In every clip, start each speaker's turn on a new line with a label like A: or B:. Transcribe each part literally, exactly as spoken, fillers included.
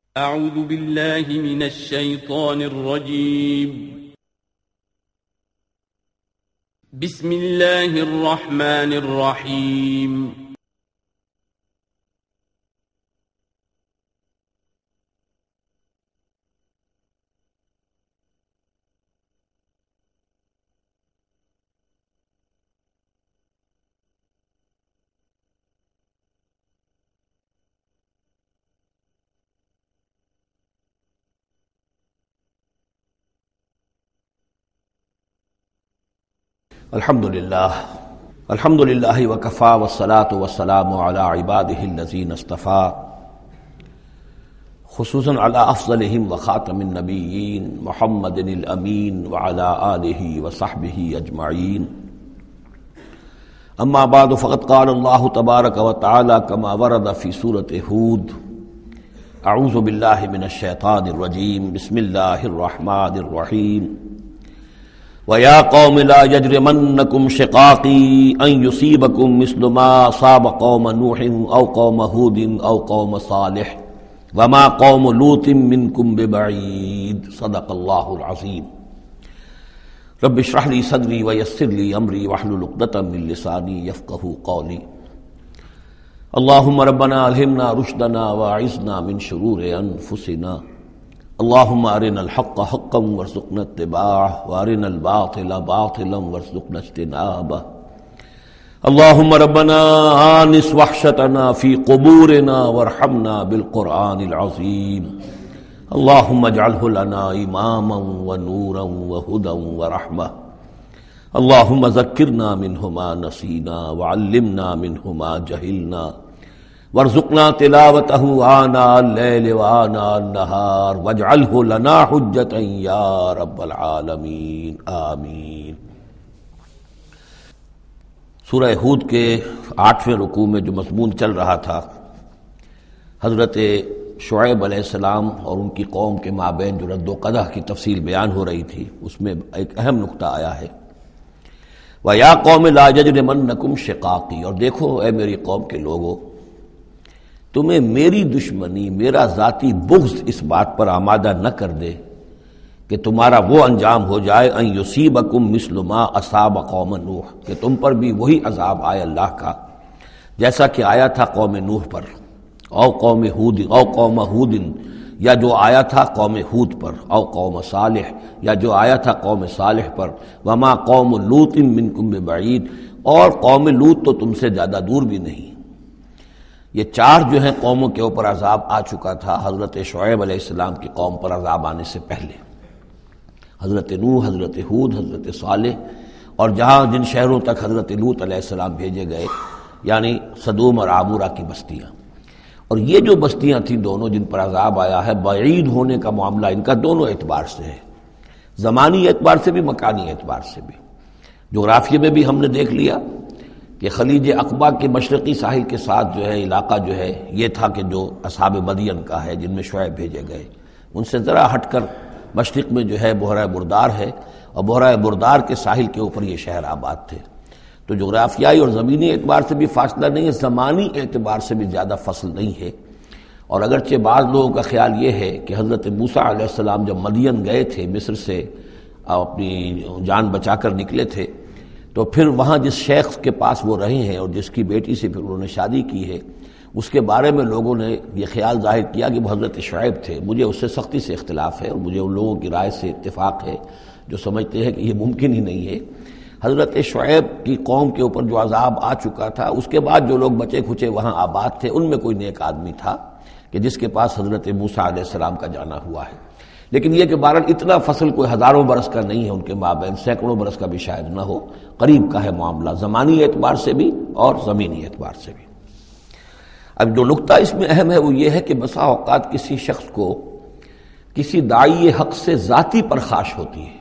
A: اعوذ باللہ من الشیطان الرجیم بسم اللہ الرحمن الرحیم
B: الحمدللہ الحمدللہ وکفا والصلاة والسلام علی عبادہ الذین اصطفیٰ خصوصاً علی افضلہم وخاتم النبیین محمد الامین وعلی آلہ وصحبہ اجمعین اما بعد فقد قال اللہ تبارک وتعالی کما ورد فی سورۃ ہود اعوذ باللہ من الشیطان الرجیم بسم اللہ الرحمن الرحیم وَيَا قَوْمِ لَا يَجْرِمَنَّكُمْ شِقَاقِي أَن يُصِيبَكُمْ مِثْلُ مَا أَصَابَ قَوْمَ نُوحٍ أَوْ قَوْمَ هُودٍ أَوْ قَوْمَ صَالِحٍ وَمَا قَوْمُ لُوطٍ مِّنكُمْ بِبَعِيدٍ صدق اللہ العظیم۔ رب اشرح لي صدری ويسر لي أمری واحلل عقدۃ من لسانی يفقهوا قولی۔ اللهم ربنا ألهمنا رشدنا واعذنا من شرور أنفسنا، اللهم ارنا الحق حقا وارزقنا اتباعه وارنا الباطل باطلا وارزقنا اجتنابه، اللهم ربنا آنس وحشتنا في قبورنا وارحمنا بالقرآن العظيم، اللهم اجعله لنا إماما ونورا وهدى ورحمة، اللهم ذكرنا منه ما نسينا وعلمنا منه ما جهلنا وارزقنا تلاوته آناء الليل وآناء النهار واجعله لنا حجة یا رب العالمین آمین۔ سورہ ہود کے آٹھویں رکوع میں جو مضمون چل رہا تھا، حضرت شعیب علیہ السلام اور ان کی قوم کے مابین جو رد و قدح کی تفصیل بیان ہو رہی تھی، اس میں ایک اہم نقطہ آیا ہے وَيَا قَوْمِ لَا يَجْرِمَنَّكُمْ شِقَاقِي، اور دیکھو اے میری قوم کے لوگوں، تمہیں میری دشمنی، میرا ذاتی بغض اس بات پر آمادہ نہ کر دے کہ تمہارا وہ انجام ہو جائے ان یصیبکم مثل ما اصاب قوم نوح، کہ تم پر بھی وہی عذاب آئے اللہ کا جیسا کہ آیا تھا قوم نوح پر، او قوم ہود او قوم ہود، یا جو آیا تھا قوم ہود پر، او قوم صالح، یا جو آیا تھا قوم صالح پر، وما قوم لوط منکم ببعید، اور قوم لوط تو تم سے زیادہ دور بھی نہیں۔ یہ چار جو ہیں قوموں کے اوپر عذاب آ چکا تھا حضرت شعیب علیہ السلام کی قوم پر عذاب آنے سے پہلے، حضرت نوح، حضرت ہود، حضرت صالح، اور جہاں جن شہروں تک حضرت لوط علیہ السلام بھیجے گئے، یعنی سدوم اور عمورہ کی بستیاں۔ اور یہ جو بستیاں تھیں دونوں جن پر عذاب آیا ہے، بعید ہونے کا معاملہ ان کا دونوں اعتبار سے ہے، زمانی اعتبار سے بھی، مکانی اعتبار سے بھی۔ جغرافیے میں بھی ہم نے دیکھ لیا کہ خلیج عقبہ کے مشرقی ساحل کے ساتھ جو ہے علاقہ جو ہے یہ تھا کہ جو اصحاب مدین کا ہے، جن میں شعیب بھیجے گئے، ان سے ذرا ہٹ کر مشرق میں جو ہے بحیرہ بردار ہے، اور بحیرہ بردار کے ساحل کے اوپر یہ شہر آباد تھے۔ تو جغرافیائی اور زمینی اعتبار سے بھی فاصلہ نہیں ہے، زمانی اعتبار سے بھی زیادہ فصل نہیں ہے۔ اور اگرچہ بعض لوگوں کا خیال یہ ہے کہ حضرت موسیٰ علیہ السلام جب مدین گئے تھے، مصر سے اپنی جان بچا کر نکلے تھے، تو پھر وہاں جس شیخ کے پاس وہ رہے ہیں اور جس کی بیٹی سے پھر انہوں نے شادی کی ہے، اس کے بارے میں لوگوں نے یہ خیال ظاہر کیا کہ وہ حضرت شعیب تھے۔ مجھے اس سے سختی سے اختلاف ہے، اور مجھے ان لوگوں کی رائے سے اتفاق ہے جو سمجھتے ہیں کہ یہ ممکن ہی نہیں ہے۔ حضرت شعیب کی قوم کے اوپر جو عذاب آ چکا تھا، اس کے بعد جو لوگ بچے کھچے وہاں آباد تھے، ان میں کوئی نیک آدمی تھا کہ جس کے پاس حضرت موسیٰ علیہ السلام کا جانا ہوا ہے۔ لیکن یہ کہ بہرحال اتنا فصل کوئی ہزاروں برس کا نہیں ہے ان کے مابین، سینکڑوں برس کا بھی شاید نہ ہو، قریب کا ہے معاملہ، زمانی اعتبار سے بھی اور زمینی اعتبار سے بھی۔ اب جو نقطہ اس میں اہم ہے وہ یہ ہے کہ بسا اوقات کسی شخص کو کسی داعی حق سے ذاتی پرخاش ہوتی ہے،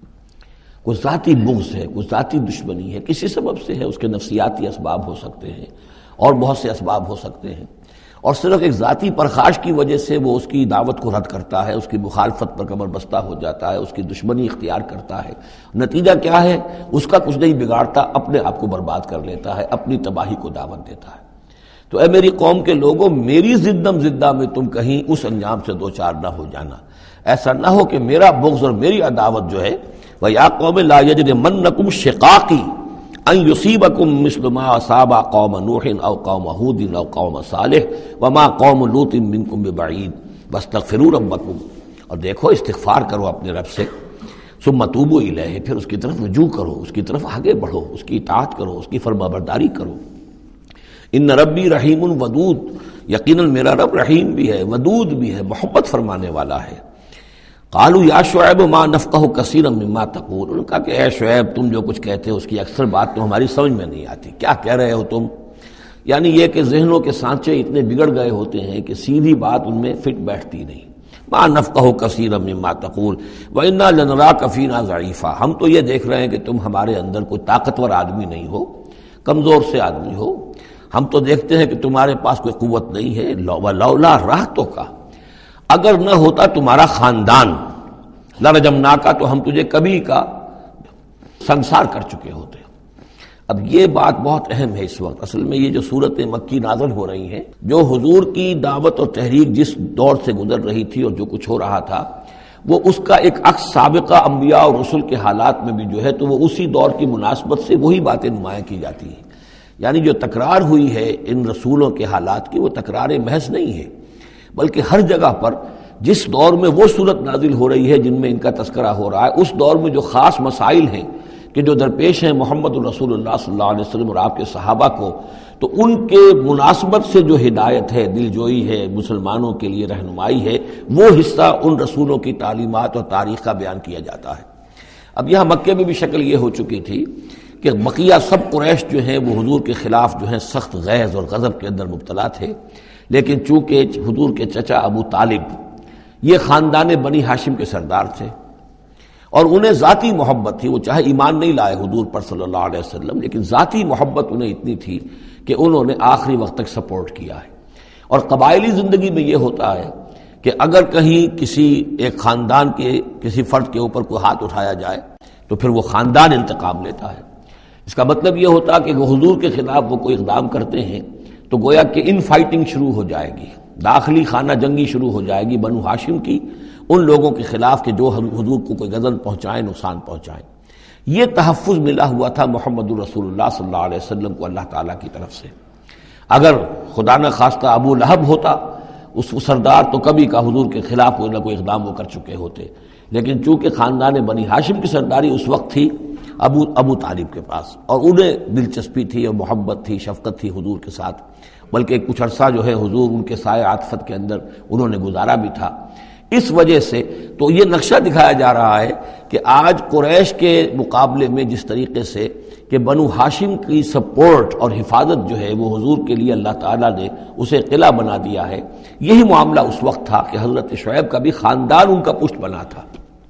B: کوئی ذاتی بغض ہے، کوئی ذاتی دشمنی ہے، کسی سبب سے ہے، اس کے نفسیاتی اسباب ہو سکتے ہیں اور بہت سے اسباب ہو سکتے ہیں، اور صرف ایک ذاتی پرخاش کی وجہ سے وہ اس کی دعوت کو رد کرتا ہے، اس کی مخالفت پر کمر بستہ ہو جاتا ہے، اس کی دشمنی اختیار کرتا ہے۔ نتیجہ کیا ہے؟ اس کا کچھ نہیں بگاڑتا، اپنے آپ کو برباد کر لیتا ہے، اپنی تباہی کو دعوت دیتا ہے۔ تو اے میری قوم کے لوگوں، میری زدم زدہ میں تم کہیں اس انجام سے دو چار نہ ہو جانا، ایسا نہ ہو کہ میرا بغض اور میری عداوت جو ہے وَيَا قَوْمِ لَا يَجْرِمَنَّكُمْ شِقَاقِي أَن يُصِيبَكُم مِّثْلُ مَا أَصَابَ قَوْمَ نُوحٍ أَوْ قَوْمَ هُودٍ أَوْ قَوْمَ صَالِحٍ وَمَا قَوْمُ لُوطٍ مِّنكُم بِبَعِيدٍ وَاسْتَغْفِرُوا رَبَّكُمْ، اور دیکھو استغفار کرو اپنے رب سے، ثُمَّ تُوبُوا إِلَيْهِ، پھر اس کی طرف رجوع کرو، اس کی طرف آگے بڑھو، اس کی اطاعت کرو، اس کی فرمانبرداری کرو۔ ان ربی رحیم ودود، یقیناً میرا رب رحیم بھی ہے، ودود بھی ہے، محبت فرمانے والا ہے۔ قالوا یا شعیب ما نفقہ کثیرا مما تقول، انہوں نے کہا کہ اے شعیب تم جو کچھ کہتے ہو اس کی اکثر بات تو ہماری سمجھ میں نہیں آتی، کیا کہہ رہے ہو تم؟ یعنی یہ کہ ذہنوں کے سانچے اتنے بگڑ گئے ہوتے ہیں کہ سیدھی بات ان میں فٹ بیٹھتی نہیں۔ ما نفقہ کثیرا مما تقول وانا لنراک فینا ضعیفا، ہم تو یہ دیکھ رہے ہیں کہ تم ہمارے اندر کوئی طاقتور آدمی نہیں ہو، کمزور سے آدمی ہو، ہم تو دیکھتے ہیں کہ تمہارے پاس کوئی قوت نہیں ہے۔ لولا رہتوں کا، اگر نہ ہوتا تمہارا خاندان، لرجمناکا، تو ہم تجھے کبھی کا سنسار کر چکے ہوتے۔ اب یہ بات بہت اہم ہے اس وقت، اصل میں یہ جو صورت مکی نازل ہو رہی ہیں، جو حضور کی دعوت اور تحریک جس دور سے گزر رہی تھی اور جو کچھ ہو رہا تھا، وہ اس کا ایک عکس سابقہ انبیاء اور رسل کے حالات میں بھی جو ہے تو وہ اسی دور کی مناسبت سے وہی باتیں نمایاں کی جاتی ہیں۔ یعنی جو تکرار ہوئی ہے ان رسولوں کے حالات کی، وہ تکرار محض نہیں ہے، بلکہ ہر جگہ پر جس دور میں وہ صورت نازل ہو رہی ہے جن میں ان کا تذکرہ ہو رہا ہے، اس دور میں جو خاص مسائل ہیں کہ جو درپیش ہیں محمد الرسول اللہ صلی اللہ علیہ وسلم اور آپ کے صحابہ کو، تو ان کے مناسبت سے جو ہدایت ہے، دل جوئی ہے، مسلمانوں کے لیے رہنمائی ہے، وہ حصہ ان رسولوں کی تعلیمات اور تاریخ کا بیان کیا جاتا ہے۔ اب یہاں مکے میں بھی شکل یہ ہو چکی تھی کہ بقیہ سب قریش جو ہیں وہ حضور کے خلاف جو ہیں سخت غیظ اور غضب کے اندر مبتلا تھے، لیکن چونکہ حضور کے چچا ابو طالب یہ خاندان بنی ہاشم کے سردار تھے اور انہیں ذاتی محبت تھی، وہ چاہے ایمان نہیں لائے حضور پر صلی اللہ علیہ وسلم، لیکن ذاتی محبت انہیں اتنی تھی کہ انہوں نے آخری وقت تک سپورٹ کیا ہے۔ اور قبائلی زندگی میں یہ ہوتا ہے کہ اگر کہیں کسی ایک خاندان کے کسی فرد کے اوپر کوئی ہاتھ اٹھایا جائے تو پھر وہ خاندان انتقام لیتا ہے۔ اس کا مطلب یہ ہوتا کہ وہ حضور کے خلاف وہ کوئی اقدام کرتے ہیں تو گویا کہ ان فائٹنگ شروع ہو جائے گی، داخلی خانہ جنگی شروع ہو جائے گی بنو ہاشم کی ان لوگوں کے خلاف کہ جو حضور کو کوئی غضب پہنچائیں، نقصان پہنچائیں۔ یہ تحفظ ملا ہوا تھا محمد الرسول اللہ صلی اللہ علیہ وسلم کو اللہ تعالیٰ کی طرف سے۔ اگر خدا نہ خواستہ ابو لہب ہوتا اس سردار، تو کبھی کا حضور کے خلاف کوئی نہ کوئی اقدام وہ کر چکے ہوتے، لیکن چونکہ خاندان بنی ہاشم کی سرداری اس وقت تھی ابو ابو طالب کے پاس، اور انہیں دلچسپی تھی اور محبت تھی، شفقت تھی حضور کے ساتھ، بلکہ کچھ عرصہ جو ہے حضور ان کے سائے عاطفت کے اندر انہوں نے گزارا بھی تھا۔ اس وجہ سے تو یہ نقشہ دکھایا جا رہا ہے کہ آج قریش کے مقابلے میں جس طریقے سے کہ بنو ہاشم کی سپورٹ اور حفاظت جو ہے وہ حضور کے لیے اللہ تعالیٰ نے اسے قلعہ بنا دیا ہے، یہی معاملہ اس وقت تھا کہ حضرت شعیب کا بھی خاندان ان کا پشت بنا تھا۔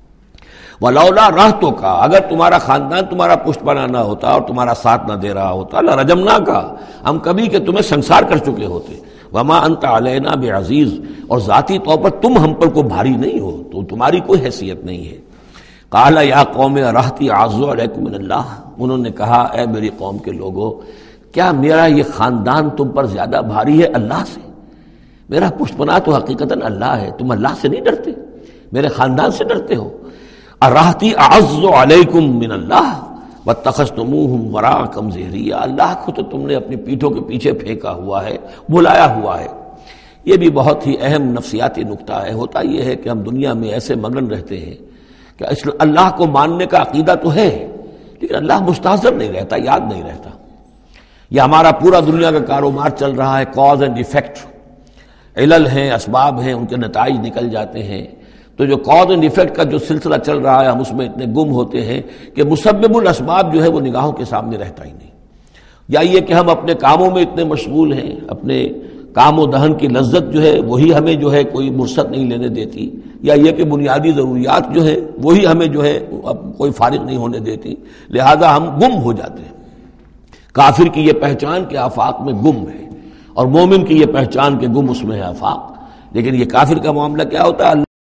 B: ولولا رہتوں کا، اگر تمہارا خاندان تمہارا پشت بنا نہ ہوتا اور تمہارا ساتھ نہ دے رہا ہوتا، لرجمنا کا، ہم کبھی کہ تمہیں سنسار کر چکے ہوتے۔ وما انت علینا بعزیز، اور ذاتی طور پر تم ہم پر کوئی بھاری نہیں ہو، تو تمہاری کوئی حیثیت نہیں ہے۔ قال یا قوم رہتی اعز علیکم من اللہ، انہوں نے کہا اے میری قوم کے لوگوں، کیا میرا یہ خاندان تم پر زیادہ بھاری ہے اللہ سے؟ میرا پشت بنا تو حقیقتاً اللہ ہے، تم اللہ سے نہیں ڈرتے، میرے خاندان سے ڈرتے ہو۔ ارہتی اعز علیکم من اللہ واتخذتموہم وراءکم ظہریا، اللہ کو تو تم نے اپنی پیٹھوں کے پیچھے پھینکا ہوا ہے، بلایا ہوا ہے۔ یہ بھی بہت ہی اہم نفسیاتی نکتہ ہے۔ ہوتا یہ ہے کہ ہم دنیا میں ایسے مگن رہتے ہیں کہ اللہ کو ماننے کا عقیدہ تو ہے، لیکن اللہ مستحضر نہیں رہتا، یاد نہیں رہتا۔ یہ ہمارا پورا دنیا کا کاروبار چل رہا ہے، کاز اینڈ ایفیکٹ، علل ہیں، اسباب ہیں، ان کے نتائج نکل جاتے ہیں۔ تو جو کاز اینڈ ایفیکٹ کا جو سلسلہ چل رہا ہے، ہم اس میں اتنے گم ہوتے ہیں کہ مسبب الاسباب جو ہے وہ نگاہوں کے سامنے رہتا ہی نہیں۔ یا یہ کہ ہم اپنے کاموں میں اتنے مشغول ہیں، اپنے کام و دہن کی لذت جو ہے وہی ہمیں جو ہے کوئی مرصد نہیں لینے دیتی، یا یہ کہ بنیادی ضروریات جو ہے وہی ہمیں جو ہے اب کوئی فارغ نہیں ہونے دیتی، لہذا ہم گم ہو جاتے ہیں۔ کافر کی یہ پہچان کہ آفاق میں گم ہے، اور مومن کی یہ پہچان کہ گم اس میں ہے آفاق۔ لیکن یہ کافر کا معاملہ کیا ہوتا ہے؟